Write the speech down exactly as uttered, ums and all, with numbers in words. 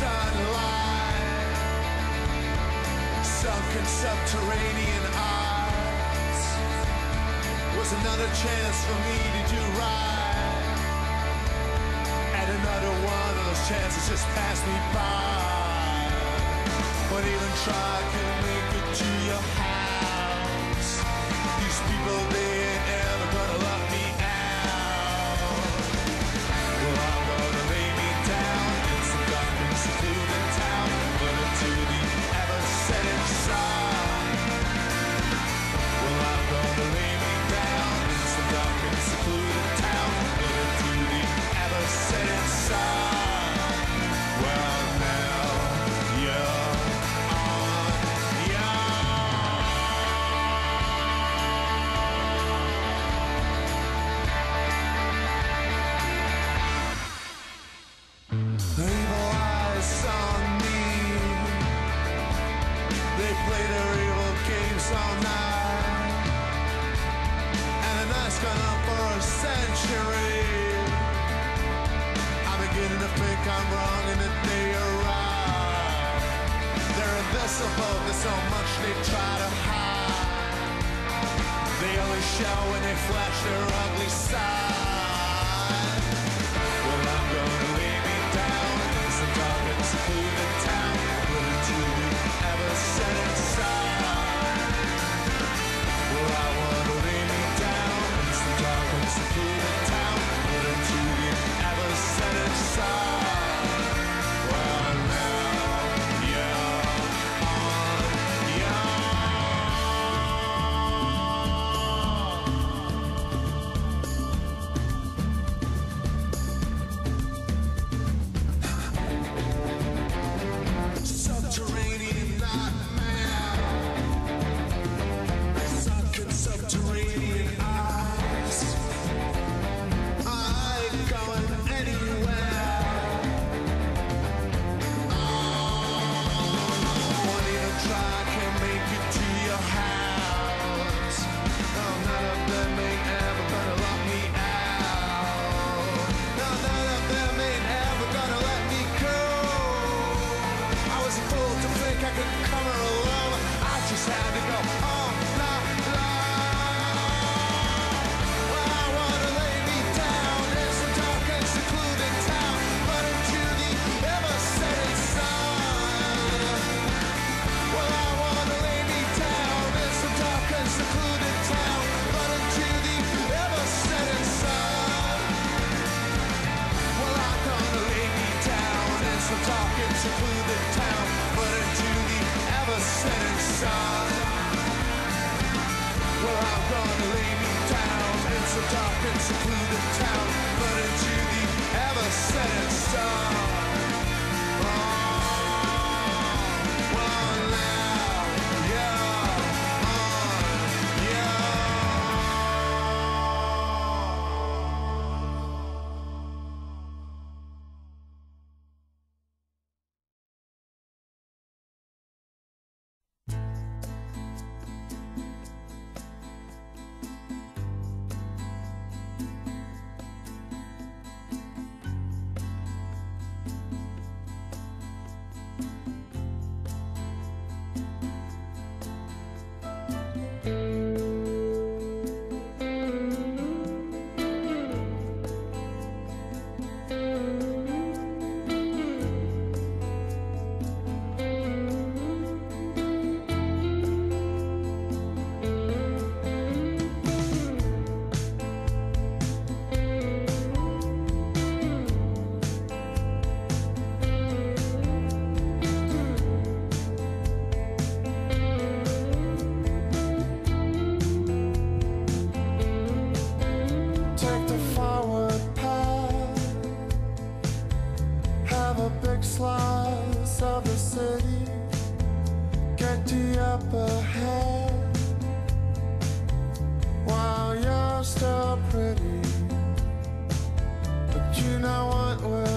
sunlight, sunken subterranean eyes. Was another chance for me to do right, and another one of those chances just passed me by. But even try can make it to your house. These people, they ain't ever gonna let me out. Well, I'm gonna lay me down in some dark and secluded town, but into the ever-setting sun. Well, I'm gonna lay me down in some dark and secluded town, but into the ever-setting sun. Well, now you're on your evil eyes on me. They play their evil games all night, and the night's gone on for a century. I'm beginning to think I'm wrong and that they are right. They're invisible, there's so much they try to hide. They only show when they flash their ugly side. Well, I'm gonna lay me down in some dark and secluded town, put into the ever-setting sun. Well, I wanna lay me down in some dark and secluded town, put into the ever-setting sun. Well, now you're on your subterranean nightmare, sunken subterranean eyes. I ain't going anywhere. Won't even try, can't make it to your house. No, none of them ain't ever gonna let me out. No, none of them ain't ever gonna let me go. I was a fool to think I could come her alone. I just had to go all night long. Well, I wanna lay me down in some dark and secluded town, but into the ever-setting sun. Well, I wanna lay me down in some dark and secluded town, but into the ever-setting sun. Well, I'm gonna lay me down in some dark and secluded town, but into the ever-setting sun. Well, I'm gonna lay me down in some dark and secluded town, but into the ever-setting sun. Oh, well, now you're on your take the forward path, have a big slice of the city, get the upper hand while you're still pretty. But you know what will